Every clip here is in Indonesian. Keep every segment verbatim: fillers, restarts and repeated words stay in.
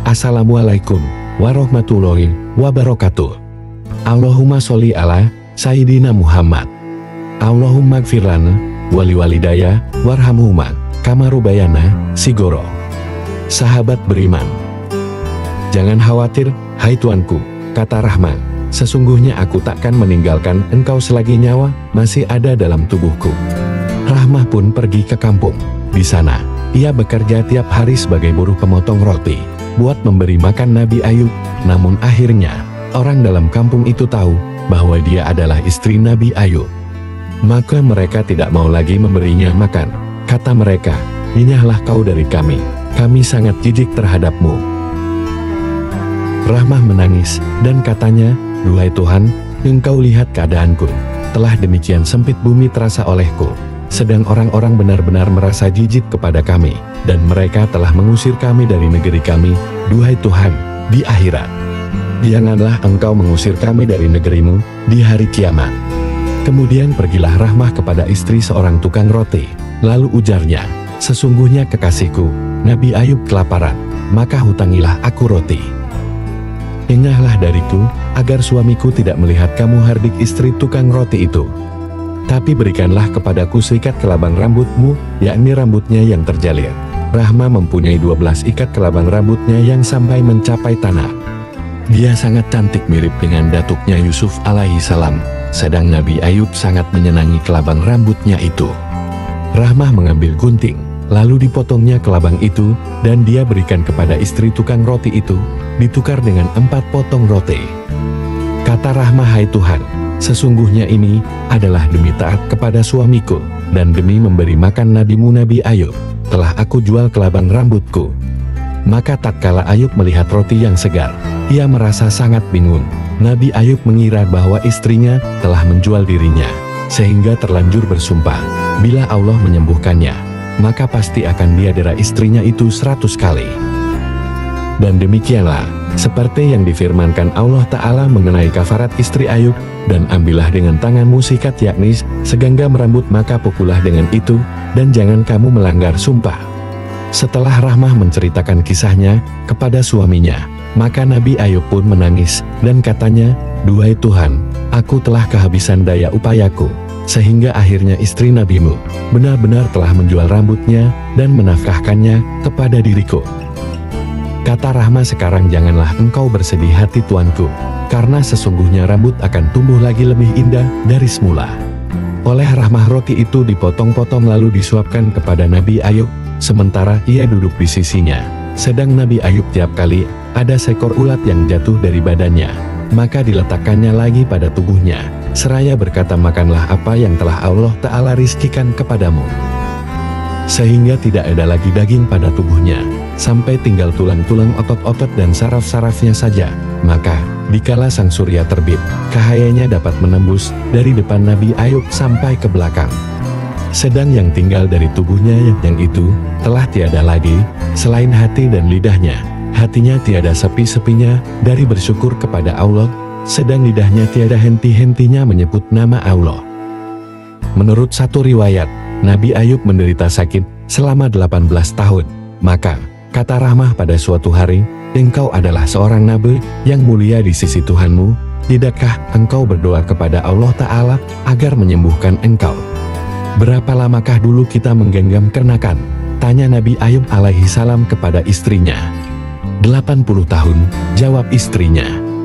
Assalamualaikum warahmatullahi wabarakatuh. Allahumma sholli ala Sayyidina Muhammad. Allahumma gfir lana wali walidaya warhamhuma kama rubayana sigoro. Sahabat beriman, jangan khawatir, hai tuanku, kata Rahma. Sesungguhnya aku takkan meninggalkan engkau selagi nyawa masih ada dalam tubuhku. Rahmah pun pergi ke kampung. Di sana, ia bekerja tiap hari sebagai buruh pemotong roti, buat memberi makan Nabi Ayub. Namun akhirnya, orang dalam kampung itu tahu bahwa dia adalah istri Nabi Ayub. Maka mereka tidak mau lagi memberinya makan. Kata mereka, "Nyahlah kau dari kami, kami sangat jijik terhadapmu." Rahmah menangis dan katanya, "Duhai Tuhan, engkau lihat keadaanku. Telah demikian sempit bumi terasa olehku. Sedang orang-orang benar-benar merasa jijik kepada kami, dan mereka telah mengusir kami dari negeri kami. Duhai Tuhan, di akhirat, janganlah engkau mengusir kami dari negerimu di hari kiamat." Kemudian pergilah Rahmah kepada istri seorang tukang roti. Lalu ujarnya, "Sesungguhnya kekasihku, Nabi Ayub kelaparan, maka hutangilah aku roti. Engahlah dariku, agar suamiku tidak melihat kamu hardik istri tukang roti itu. Tapi berikanlah kepadaku seikat kelabang rambutmu, yakni rambutnya yang terjalir." Rahmah mempunyai dua belas ikat kelabang rambutnya yang sampai mencapai tanah. Dia sangat cantik mirip dengan datuknya Yusuf alaihi salam, sedang Nabi Ayub sangat menyenangi kelabang rambutnya itu. Rahmah mengambil gunting, lalu dipotongnya kelabang itu, dan dia berikan kepada istri tukang roti itu, ditukar dengan empat potong roti. Kata Rahmah, "Hai Tuhan, sesungguhnya ini adalah demi taat kepada suamiku, dan demi memberi makan nabimu Nabi Ayub, telah aku jual kelabang rambutku." Maka tatkala Ayub melihat roti yang segar, ia merasa sangat bingung. Nabi Ayub mengira bahwa istrinya telah menjual dirinya, sehingga terlanjur bersumpah, bila Allah menyembuhkannya, maka pasti akan diadera istrinya itu seratus kali. Dan demikianlah, seperti yang difirmankan Allah Ta'ala mengenai kafarat istri Ayub, "Dan ambillah dengan tanganmu sikat yakni segenggam rambut, maka pukullah dengan itu, dan jangan kamu melanggar sumpah." Setelah Rahmah menceritakan kisahnya kepada suaminya, maka Nabi Ayub pun menangis, dan katanya, "Duhai Tuhan, aku telah kehabisan daya upayaku, sehingga akhirnya istri nabimu benar-benar telah menjual rambutnya dan menafkahkannya kepada diriku." Kata Rahmah, "Sekarang janganlah engkau bersedih hati tuanku, karena sesungguhnya rambut akan tumbuh lagi lebih indah dari semula." Oleh Rahmah roti itu dipotong-potong lalu disuapkan kepada Nabi Ayub, sementara ia duduk di sisinya. Sedang Nabi Ayub tiap kali ada seekor ulat yang jatuh dari badannya, maka diletakkannya lagi pada tubuhnya, seraya berkata, "Makanlah apa yang telah Allah Ta'ala rizkikan kepadamu." Sehingga tidak ada lagi daging pada tubuhnya, sampai tinggal tulang-tulang, otot-otot dan saraf-sarafnya saja. Maka, dikala sang surya terbit, cahayanya dapat menembus dari depan Nabi Ayub sampai ke belakang. Sedang yang tinggal dari tubuhnya yang itu, telah tiada lagi, selain hati dan lidahnya. Hatinya tiada sepi-sepinya dari bersyukur kepada Allah, sedang lidahnya tiada henti-hentinya menyebut nama Allah. Menurut satu riwayat, Nabi Ayub menderita sakit selama delapan belas tahun. Maka, kata Rahmah pada suatu hari, "Engkau adalah seorang nabi yang mulia di sisi Tuhanmu, tidakkah engkau berdoa kepada Allah Ta'ala agar menyembuhkan engkau?" "Berapa lamakah dulu kita menggenggam kenakan?" tanya Nabi Ayub alaihi salam kepada istrinya. "Delapan puluh tahun, jawab istrinya.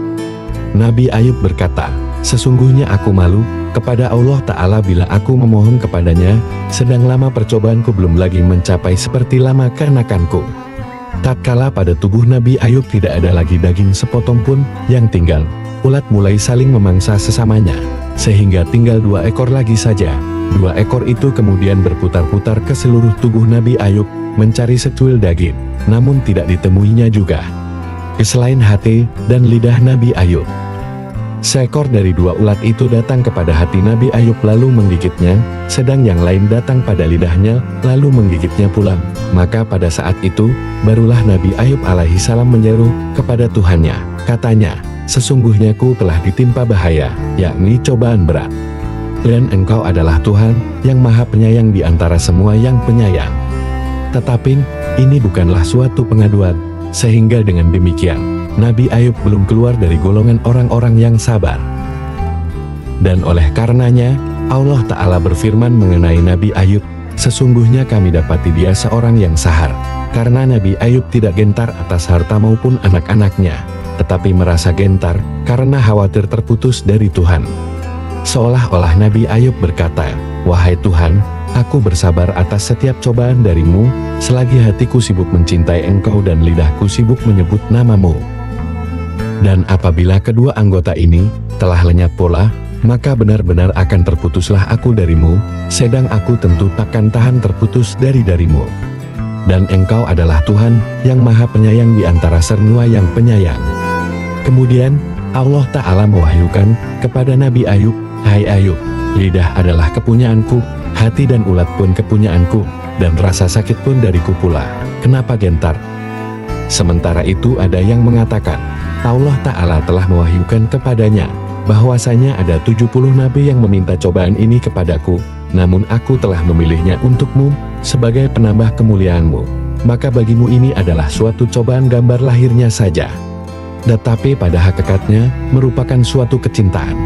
Nabi Ayub berkata, "Sesungguhnya aku malu kepada Allah Ta'ala bila aku memohon kepadanya, sedang lama percobaanku belum lagi mencapai seperti lama kenakanku." Tatkala pada tubuh Nabi Ayub tidak ada lagi daging sepotong pun yang tinggal, ulat mulai saling memangsa sesamanya, sehingga tinggal dua ekor lagi saja. Dua ekor itu kemudian berputar-putar ke seluruh tubuh Nabi Ayub, mencari secuil daging, namun tidak ditemuinya juga, selain hati dan lidah Nabi Ayub. Seekor dari dua ulat itu datang kepada hati Nabi Ayub lalu menggigitnya, sedang yang lain datang pada lidahnya lalu menggigitnya pula. Maka pada saat itu, barulah Nabi Ayub alaihi salam menyeru kepada Tuhannya. Katanya, "Sesungguhnya ku telah ditimpa bahaya, yakni cobaan berat. Dan engkau adalah Tuhan yang maha penyayang di antara semua yang penyayang. Tetapi, ini bukanlah suatu pengaduan, Sehingga dengan demikian, Nabi Ayub belum keluar dari golongan orang-orang yang sabar. Dan oleh karenanya, Allah Ta'ala berfirman mengenai Nabi Ayub, sesungguhnya kami dapati dia seorang yang sahar, karena Nabi Ayub tidak gentar atas harta maupun anak-anaknya, tetapi merasa gentar karena khawatir terputus dari Tuhan. Seolah-olah Nabi Ayub berkata, "Wahai Tuhan, aku bersabar atas setiap cobaan darimu, selagi hatiku sibuk mencintai Engkau dan lidahku sibuk menyebut namamu." Dan apabila kedua anggota ini telah lenyap pula, maka benar-benar akan terputuslah aku darimu, sedang aku tentu takkan tahan terputus dari darimu. Dan Engkau adalah Tuhan yang maha penyayang di antara semua yang penyayang. Kemudian, Allah Ta'ala mewahyukan kepada Nabi Ayub, "Hai Ayub, lidah adalah kepunyaanku, hati dan ulat pun kepunyaanku, dan rasa sakit pun dariku pula. Kenapa gentar?" Sementara itu ada yang mengatakan, Allah Ta'ala telah mewahyukan kepadanya, bahwasanya ada tujuh puluh nabi yang meminta cobaan ini kepadaku, namun aku telah memilihnya untukmu, sebagai penambah kemuliaanmu. Maka bagimu ini adalah suatu cobaan gambar lahirnya saja. Tetapi pada hakikatnya, merupakan suatu kecintaan.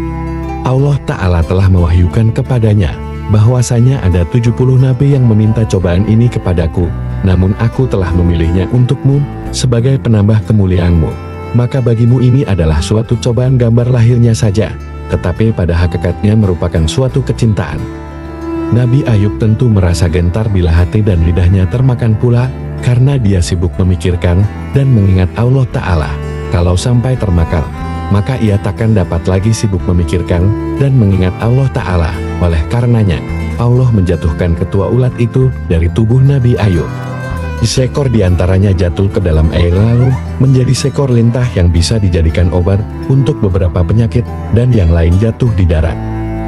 Allah Ta'ala telah mewahyukan kepadanya, bahwasanya ada tujuh puluh nabi yang meminta cobaan ini kepadaku, namun aku telah memilihnya untukmu, sebagai penambah kemuliaanmu. Maka bagimu ini adalah suatu cobaan gambar lahirnya saja, tetapi pada hakikatnya merupakan suatu kecintaan. Nabi Ayub tentu merasa gentar bila hati dan lidahnya termakan pula, karena dia sibuk memikirkan dan mengingat Allah Ta'ala. Kalau sampai termakan, maka ia takkan dapat lagi sibuk memikirkan dan mengingat Allah Ta'ala. Oleh karenanya, Allah menjatuhkan ketua ulat itu dari tubuh Nabi Ayub. Seekor diantaranya jatuh ke dalam air lalu menjadi seekor lintah yang bisa dijadikan obat untuk beberapa penyakit, dan yang lain jatuh di darat.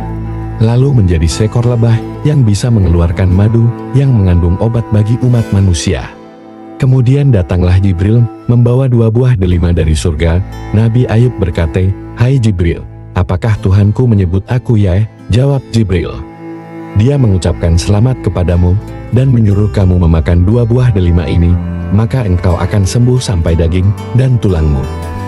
Lalu menjadi seekor lebah yang bisa mengeluarkan madu yang mengandung obat bagi umat manusia. Kemudian datanglah Jibril membawa dua buah delima dari surga. Nabi Ayub berkata, "Hai Jibril, apakah Tuhanku menyebut aku ya?" Jawab Jibril, "Dia mengucapkan selamat kepadamu dan menyuruh kamu memakan dua buah delima ini, maka engkau akan sembuh sampai daging dan tulangmu."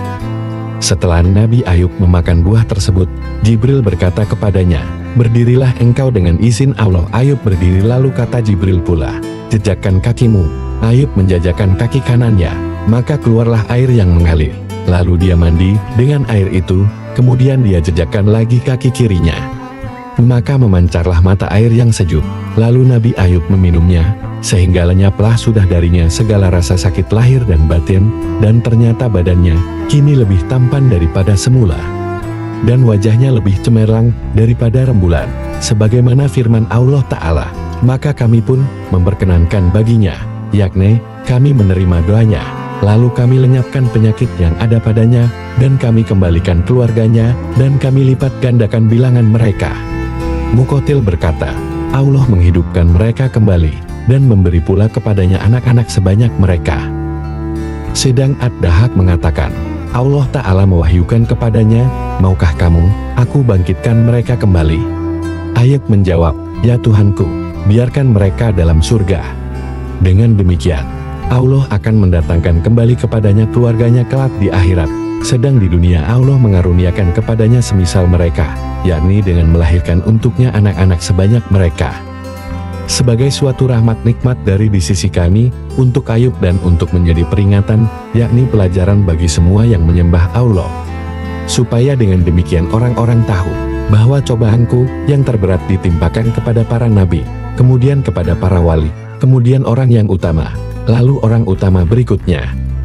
Setelah Nabi Ayub memakan buah tersebut, Jibril berkata kepadanya, "Berdirilah engkau dengan izin Allah." Ayub berdiri, lalu kata Jibril pula, "Jejakkan kakimu." Ayub menjajakan kaki kanannya, maka keluarlah air yang mengalir. Lalu dia mandi dengan air itu, kemudian dia jejakkan lagi kaki kirinya. Maka memancarlah mata air yang sejuk. Lalu Nabi Ayub meminumnya, sehingga lenyaplah sudah darinya segala rasa sakit lahir dan batin, dan ternyata badannya kini lebih tampan daripada semula, dan wajahnya lebih cemerlang daripada rembulan, sebagaimana firman Allah Ta'ala, "Maka kami pun memperkenankan baginya, yakni kami menerima doanya, lalu kami lenyapkan penyakit yang ada padanya, dan kami kembalikan keluarganya, dan kami lipat gandakan bilangan mereka." Muqatil berkata, Allah menghidupkan mereka kembali, dan memberi pula kepadanya anak-anak sebanyak mereka. Sedang Ad-Dahak mengatakan, Allah Ta'ala mewahyukan kepadanya, "Maukah kamu, aku bangkitkan mereka kembali?" Ayub menjawab, "Ya Tuhanku, biarkan mereka dalam surga." Dengan demikian, Allah akan mendatangkan kembali kepadanya keluarganya kelak di akhirat, sedang di dunia Allah mengaruniakan kepadanya semisal mereka, yakni dengan melahirkan untuknya anak-anak sebanyak mereka. Sebagai suatu rahmat nikmat dari di sisi kami, untuk Ayub dan untuk menjadi peringatan, yakni pelajaran bagi semua yang menyembah Allah. Supaya dengan demikian orang-orang tahu, bahwa cobaanku yang terberat ditimpakan kepada para nabi, kemudian kepada para wali, kemudian orang yang utama, lalu orang utama berikutnya.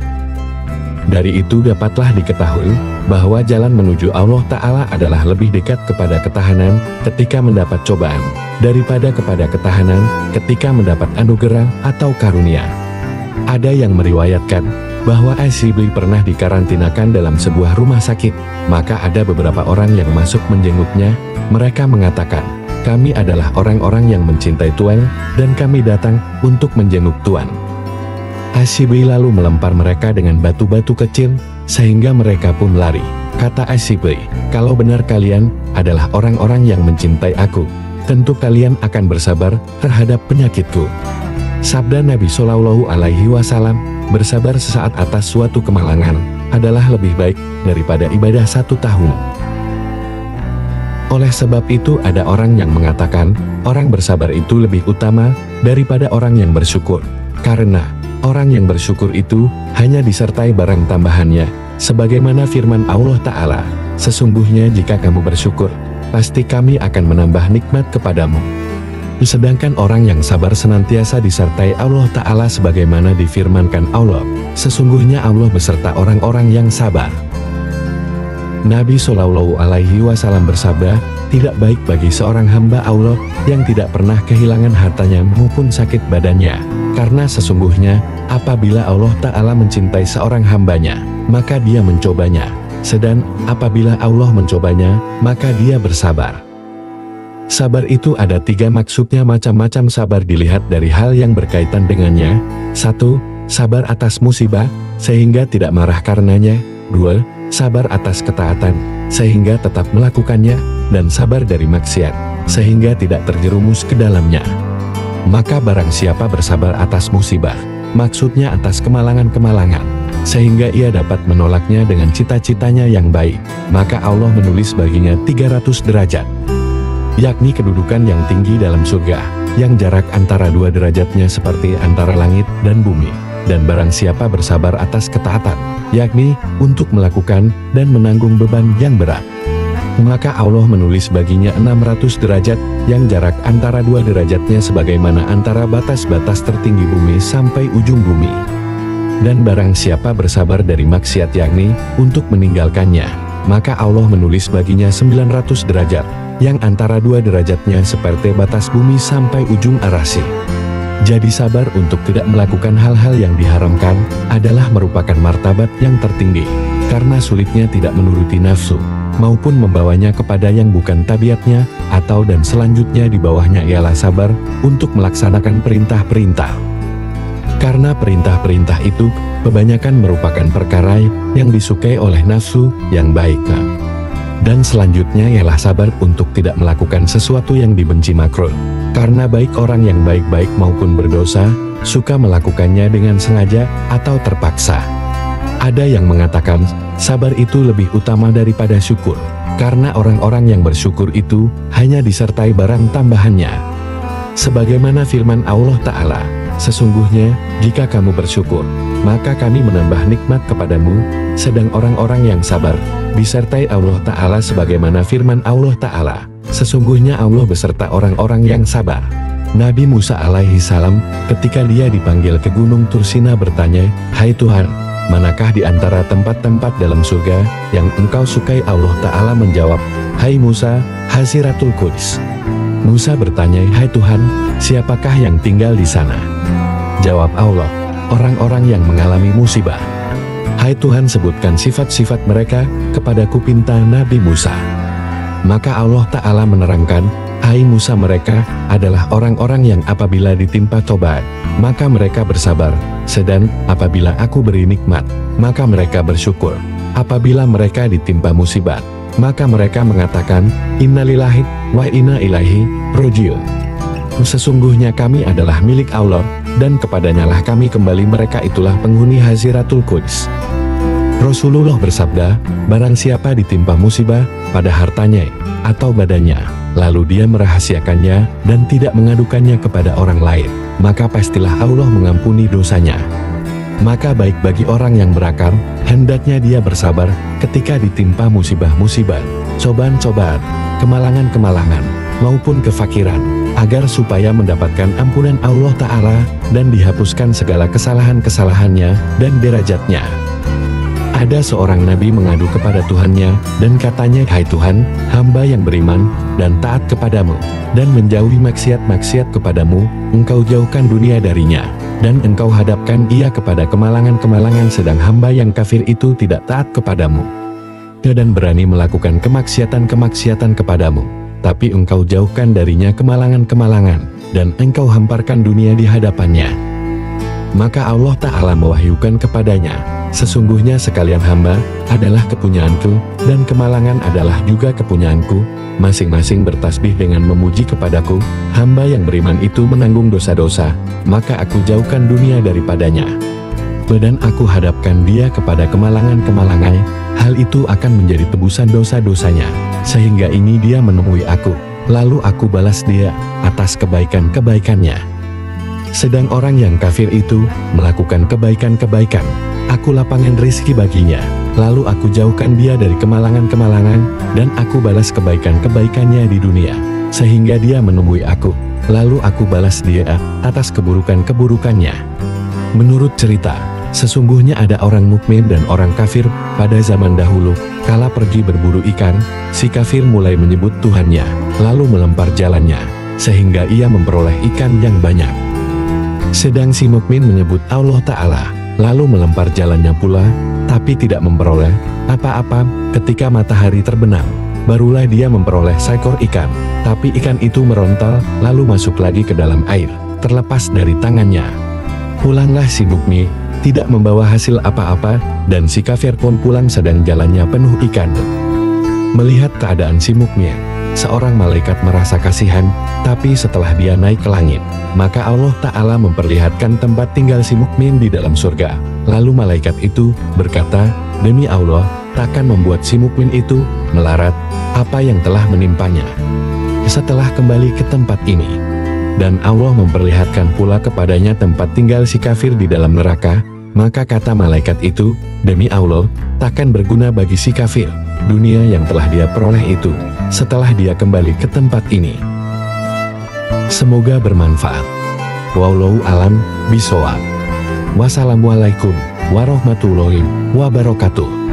Dari itu dapatlah diketahui, bahwa jalan menuju Allah Ta'ala adalah lebih dekat kepada ketahanan ketika mendapat cobaan, daripada kepada ketahanan ketika mendapat anugerah atau karunia. Ada yang meriwayatkan, bahwa Asyibli pernah dikarantinakan dalam sebuah rumah sakit, maka ada beberapa orang yang masuk menjenguknya. Mereka mengatakan, "Kami adalah orang-orang yang mencintai Tuhan, dan kami datang untuk menjenguk Tuhan." Asyibli lalu melempar mereka dengan batu-batu kecil, sehingga mereka pun lari. Kata Asyibli, "Kalau benar kalian adalah orang-orang yang mencintai aku, tentu kalian akan bersabar terhadap penyakitku." Sabda Nabi Shallallahu Alaihi Wasallam, bersabar sesaat atas suatu kemalangan adalah lebih baik daripada ibadah satu tahun. Oleh sebab itu ada orang yang mengatakan, orang bersabar itu lebih utama daripada orang yang bersyukur. Karena orang yang bersyukur itu hanya disertai barang tambahannya, sebagaimana firman Allah Ta'ala, sesungguhnya jika kamu bersyukur, pasti kami akan menambah nikmat kepadamu. Sedangkan orang yang sabar senantiasa disertai Allah Ta'ala sebagaimana difirmankan Allah, sesungguhnya Allah beserta orang-orang yang sabar. Nabi Shallallahu Alaihi Wasallam bersabda, tidak baik bagi seorang hamba Allah yang tidak pernah kehilangan hartanya maupun sakit badannya, karena sesungguhnya apabila Allah Ta'ala mencintai seorang hambanya, maka dia mencobanya, sedang apabila Allah mencobanya, maka dia bersabar. Sabar itu ada tiga maksudnya. Macam-macam sabar dilihat dari hal yang berkaitan dengannya. Satu, sabar atas musibah, sehingga tidak marah karenanya. Dua, sabar atas ketaatan, sehingga tetap melakukannya. Dan sabar dari maksiat, sehingga tidak terjerumus ke dalamnya. Maka barang siapa bersabar atas musibah, maksudnya atas kemalangan-kemalangan, sehingga ia dapat menolaknya dengan cita-citanya yang baik, maka Allah menulis baginya tiga ratus derajat. Yakni kedudukan yang tinggi dalam surga, yang jarak antara dua derajatnya seperti antara langit dan bumi. Dan barang siapa bersabar atas ketaatan, yakni untuk melakukan dan menanggung beban yang berat, maka Allah menulis baginya enam ratus derajat, yang jarak antara dua derajatnya sebagaimana antara batas-batas tertinggi bumi sampai ujung bumi. Dan barang siapa bersabar dari maksiat yakni untuk meninggalkannya, maka Allah menulis baginya sembilan ratus derajat, yang antara dua derajatnya seperti batas bumi sampai ujung arasy. Jadi sabar untuk tidak melakukan hal-hal yang diharamkan adalah merupakan martabat yang tertinggi, karena sulitnya tidak menuruti nafsu, maupun membawanya kepada yang bukan tabiatnya, atau dan selanjutnya di bawahnya ialah sabar untuk melaksanakan perintah-perintah. Karena perintah-perintah itu kebanyakan merupakan perkara yang disukai oleh nafsu yang baik. Dan selanjutnya ialah sabar untuk tidak melakukan sesuatu yang dibenci makruh. Karena baik orang yang baik-baik maupun berdosa, suka melakukannya dengan sengaja atau terpaksa. Ada yang mengatakan, sabar itu lebih utama daripada syukur. Karena orang-orang yang bersyukur itu hanya disertai barang tambahannya. Sebagaimana firman Allah Ta'ala, sesungguhnya jika kamu bersyukur, maka kami menambah nikmat kepadamu. Sedang orang-orang yang sabar disertai Allah Ta'ala sebagaimana firman Allah Ta'ala, sesungguhnya Allah beserta orang-orang yang sabar. Nabi Musa alaihi salam ketika dia dipanggil ke Gunung Tursina bertanya, "Hai Tuhan, manakah di antara tempat-tempat dalam surga yang engkau sukai?" Allah Ta'ala menjawab, "Hai Musa, Haziratul Quds." Musa bertanya, "Hai Tuhan, siapakah yang tinggal di sana?" Jawab Allah, "Orang-orang yang mengalami musibah." "Hai Tuhan, sebutkan sifat-sifat mereka kepadaku," pinta Nabi Musa. Maka Allah Ta'ala menerangkan, "Hai Musa, mereka adalah orang-orang yang apabila ditimpa cobaan, maka mereka bersabar. Sedang apabila aku beri nikmat, maka mereka bersyukur. Apabila mereka ditimpa musibah, maka mereka mengatakan, Innalillahi wa inna ilaihi raji'un. Sesungguhnya kami adalah milik Allah, dan kepadanyalah kami kembali." Mereka itulah penghuni Haziratul Quds. Rasulullah bersabda, barang siapa ditimpa musibah pada hartanya atau badannya, lalu dia merahasiakannya dan tidak mengadukannya kepada orang lain, maka pastilah Allah mengampuni dosanya. Maka baik bagi orang yang berakal, hendaknya dia bersabar ketika ditimpa musibah-musibah, cobaan-cobaan, kemalangan-kemalangan, maupun kefakiran, agar supaya mendapatkan ampunan Allah Ta'ala dan dihapuskan segala kesalahan-kesalahannya dan derajatnya. Ada seorang nabi mengadu kepada Tuhannya dan katanya, "Hai Tuhan, hamba yang beriman dan taat kepadamu dan menjauhi maksiat-maksiat kepadamu, engkau jauhkan dunia darinya dan engkau hadapkan ia kepada kemalangan-kemalangan, sedang hamba yang kafir itu tidak taat kepadamu dan berani melakukan kemaksiatan-kemaksiatan kepadamu, tapi engkau jauhkan darinya kemalangan-kemalangan dan engkau hamparkan dunia di hadapannya." Maka Allah Ta'ala mewahyukan kepadanya, "Sesungguhnya sekalian hamba adalah kepunyaanku, dan kemalangan adalah juga kepunyaanku, masing-masing bertasbih dengan memuji kepadaku. Hamba yang beriman itu menanggung dosa-dosa, maka aku jauhkan dunia daripadanya. Dan aku hadapkan dia kepada kemalangan-kemalangan, hal itu akan menjadi tebusan dosa-dosanya, sehingga ini dia menemui aku, lalu aku balas dia atas kebaikan-kebaikannya. Sedang orang yang kafir itu melakukan kebaikan-kebaikan, aku lapangkan rizki baginya, lalu aku jauhkan dia dari kemalangan-kemalangan, dan aku balas kebaikan-kebaikannya di dunia, sehingga dia menemui aku, lalu aku balas dia atas keburukan-keburukannya. Menurut cerita, sesungguhnya ada orang mukmin dan orang kafir pada zaman dahulu. Kala pergi berburu ikan, si kafir mulai menyebut Tuhannya, lalu melempar jalannya, sehingga ia memperoleh ikan yang banyak. Sedang si mukmin menyebut Allah Ta'ala, lalu melempar jalannya pula, tapi tidak memperoleh apa-apa. Ketika matahari terbenam, barulah dia memperoleh seekor ikan, tapi ikan itu merontal, lalu masuk lagi ke dalam air, terlepas dari tangannya. Pulanglah si mukmin, tidak membawa hasil apa-apa, dan si kafir pun pulang sedang jalannya penuh ikan. Melihat keadaan si mukmin, seorang malaikat merasa kasihan, tapi setelah dia naik ke langit, maka Allah Ta'ala memperlihatkan tempat tinggal si mukmin di dalam surga. Lalu malaikat itu berkata, demi Allah, takkan membuat si mukmin itu melarat apa yang telah menimpanya setelah kembali ke tempat ini. Dan Allah memperlihatkan pula kepadanya tempat tinggal si kafir di dalam neraka. Maka kata malaikat itu, demi Allah, takkan berguna bagi si kafir dunia yang telah dia peroleh itu setelah dia kembali ke tempat ini. Semoga bermanfaat. Wallahu alam bishawab. Wassalamualaikum warahmatullahi wabarakatuh.